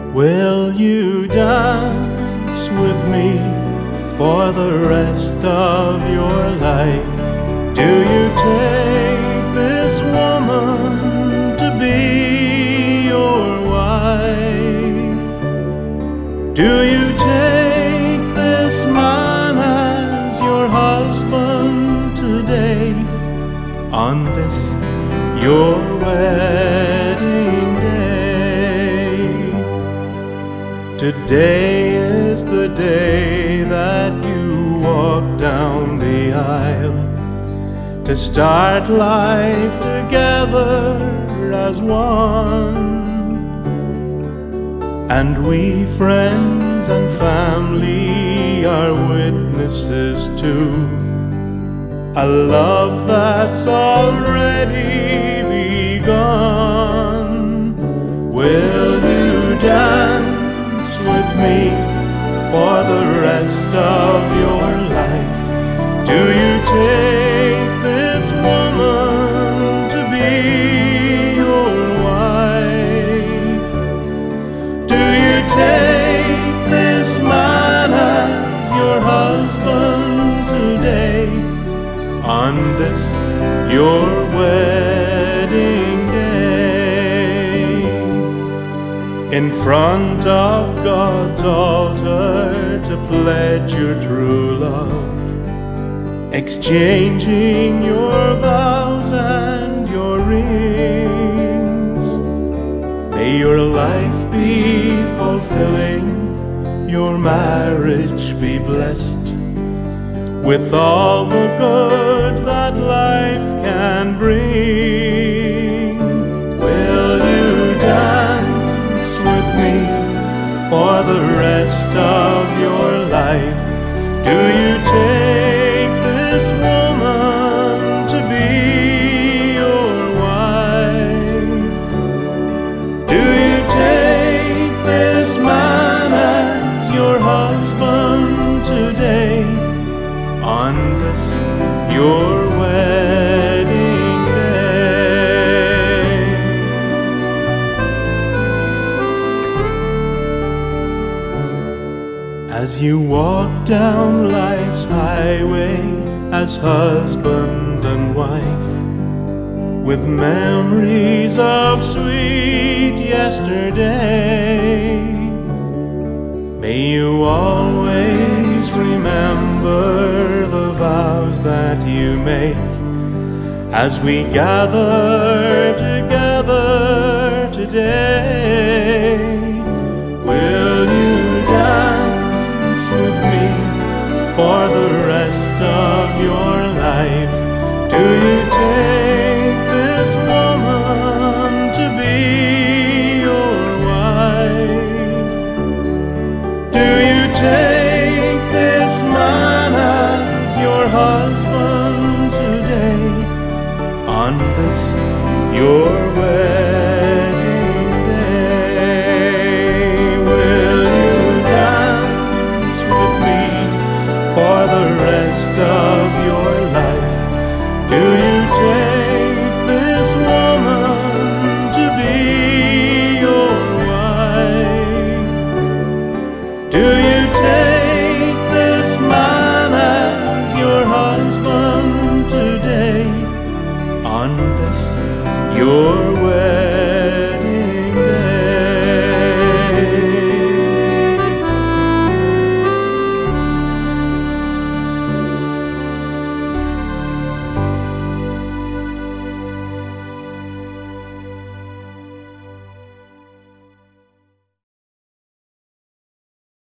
Will you dance with me for the rest of your life? Do you take this woman to be your wife? Do you take this man as your husband today, on this your wedding day? Today is the day that you walk down the aisle to start life together as one. And we, friends and family, are witnesses to a love that's already begun. Will you dance with me for the rest of your life? Do you take this woman to be your wife? Do you take this man as your husband today, on this your wedding day? In front of God's altar to pledge your true love, exchanging your vows and your rings. May your life be fulfilling, your marriage be blessed with all the good that life can bring. Will you dance with me for the rest of your life? Do you take this woman to be your wife? Do you take this man as your husband today, on this your wedding day? As you walk down life's highway as husband and wife, with memories of sweet yesterday, may you always remember the vows that you make as we gather together today. Will you dance with me for the rest of your life? Do you take this woman to be your wife? Do you take this man as your husband today, on this your wedding day? Will you dance with me for the rest of your life? Do you take this woman to be your wife? Do you take this man as your husband today, on this your wedding